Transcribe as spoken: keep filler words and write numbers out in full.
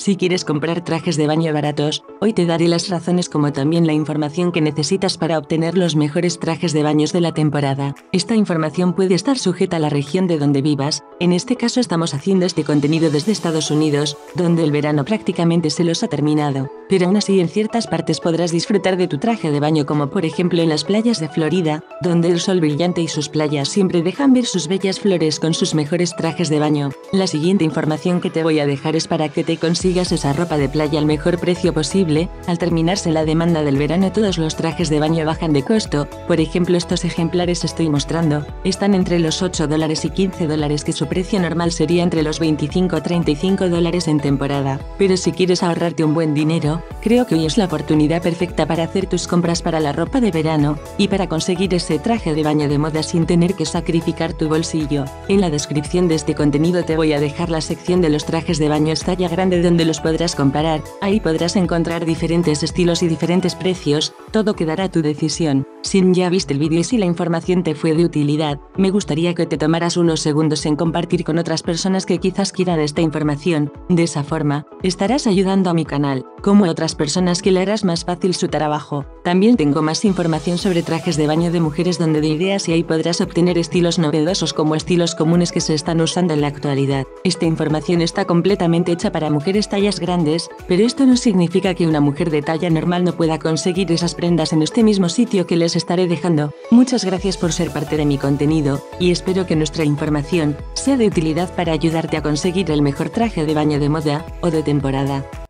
Si quieres comprar trajes de baño baratos, hoy te daré las razones como también la información que necesitas para obtener los mejores trajes de baños de la temporada. Esta información puede estar sujeta a la región de donde vivas, en este caso estamos haciendo este contenido desde Estados Unidos, donde el verano prácticamente se los ha terminado, pero aún así en ciertas partes podrás disfrutar de tu traje de baño como por ejemplo en las playas de Florida, donde el sol brillante y sus playas siempre dejan ver sus bellas flores con sus mejores trajes de baño. La siguiente información que te voy a dejar es para que te consigas esa ropa de playa al mejor precio posible. Al terminarse la demanda del verano todos los trajes de baño bajan de costo, por ejemplo estos ejemplares estoy mostrando, están entre los ocho dólares y quince dólares que su precio normal sería entre los veinticinco a treinta y cinco dólares en temporada. Pero si quieres ahorrarte un buen dinero, creo que hoy es la oportunidad perfecta para hacer tus compras para la ropa de verano, y para conseguir ese traje de baño de moda sin tener que sacrificar tu bolsillo. En la descripción de este contenido te voy a dejar la sección de los trajes de baño talla grande donde los podrás comparar, ahí podrás encontrar diferentes estilos y diferentes precios, todo quedará a tu decisión. Si ya viste el vídeo y si la información te fue de utilidad, me gustaría que te tomaras unos segundos en compartir con otras personas que quizás quieran esta información, de esa forma, estarás ayudando a mi canal, como a otras personas que le harás más fácil su trabajo. También tengo más información sobre trajes de baño de mujeres donde de ideas y ahí podrás obtener estilos novedosos como estilos comunes que se están usando en la actualidad. Esta información está completamente hecha para mujeres tallas grandes, pero esto no significa que una mujer de talla normal no pueda conseguir esas prendas en este mismo sitio que les estaré dejando. Muchas gracias por ser parte de mi contenido, y espero que nuestra información sea de utilidad para ayudarte a conseguir el mejor traje de baño de moda o de temporada.